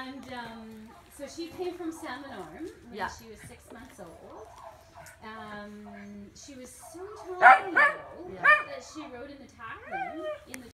And so she came from Salmonorm when Yeah. she was 6 months old. She was so tiny though Yeah. that she rode in the tack room in the